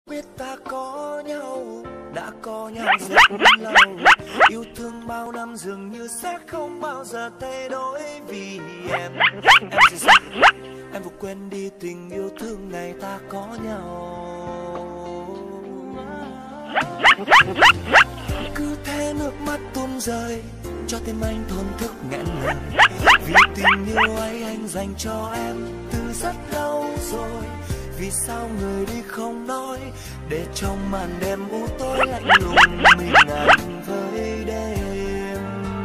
Biết ta có nhau, đã có nhau rất lâu. Yêu thương bao năm dường như sẽ không bao giờ thay đổi. Vì em sẽ sao? Em vừa quên đi tình yêu thương này ta có nhau. Cứ thế nước mắt tuôn rơi, cho tim anh thổn thức nghẹn lời. Vì tình yêu ấy anh dành cho em từ rất lâu rồi. Vì sao người đi không nói, để trong màn đêm u tối lạnh lùng mình anh với đêm.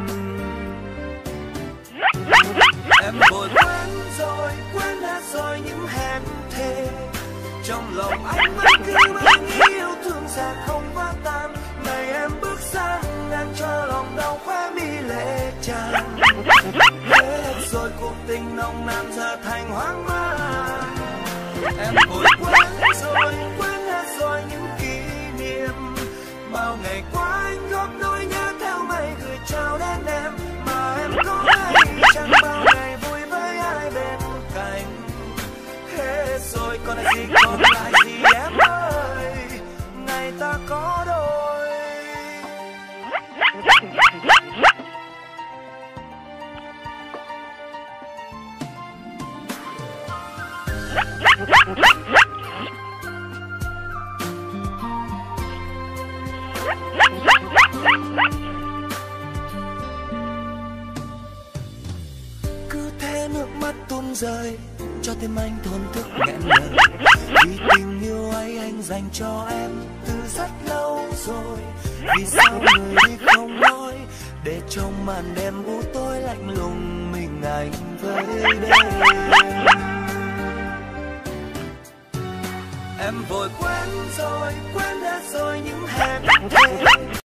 Em vội quên hết rồi những hẹn thề. Trong lòng anh vẫn cứ mang yêu thương xa không vỡ tan. Ngày em bước sang ngang cho lòng đau khóe mi lệ tràn. Hết rồi cuộc tình nồng nàn giờ thành hoang mang. Em vội quên hết rồi những kỷ niệm. Bao ngày qua anh góp nỗi nhớ theo mây gửi trao đến em. Mà em có hay chẳng bao ngày vui với ai bên cạnh. Hết rồi còn lại gì, còn lại gì em ơi. Ngày ta có đôi. Cứ thế nước mắt tuôn rơi, cho tim anh thổn thức nghẹn lời. Vì tình yêu ấy anh dành cho em từ rất lâu rồi. Vì sao người đi không nói, để trong màn đêm u tối lạnh lùng mình anh với đêm. Em vội quên